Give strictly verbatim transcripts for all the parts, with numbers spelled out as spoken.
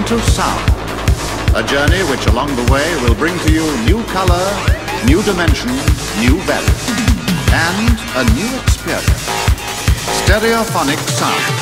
into sound. A journey which along the way will bring to you new color, new dimension, new value, and a new experience. Stereophonic sound.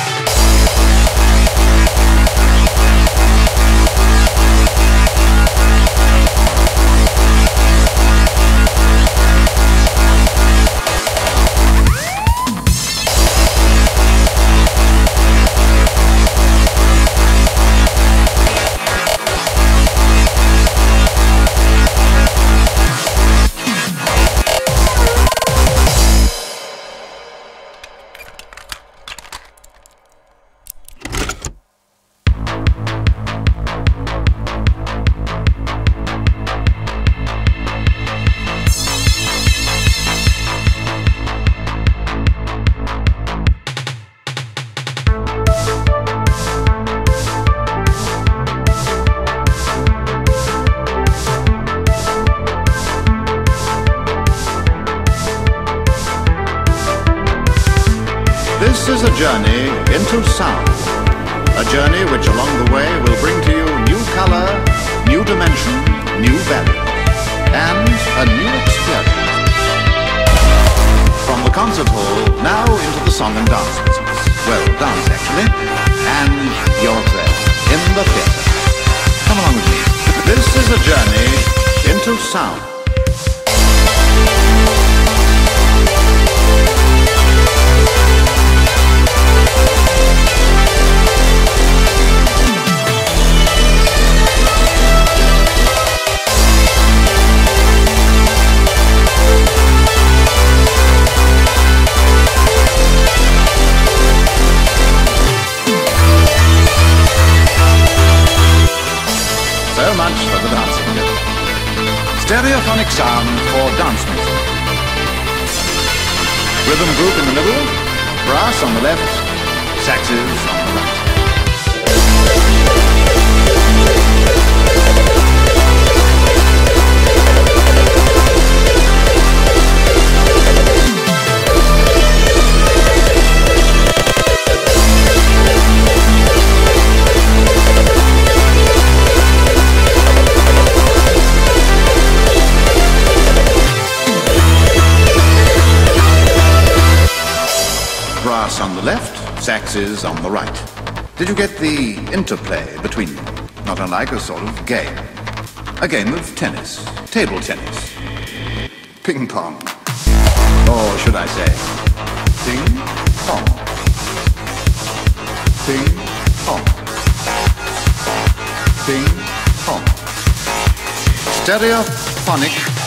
This is a journey into sound, a journey which along the way will bring to you new color, new dimension, new value, and a new experience. From the concert hall, now into the song and dance business. Well, dance actually, and you're there, in the theatre. Come along with me. This is a journey into sound. So much for the dancing bit. Stereophonic sound for dance music. Rhythm group in the middle, brass on the left, saxes on the right. Brass on the left, saxes on the right. Did you get the interplay between them? Not unlike a sort of game. A game of tennis, table tennis, ping pong, or should I say, ping pong, ping pong, ping pong. Stereophonic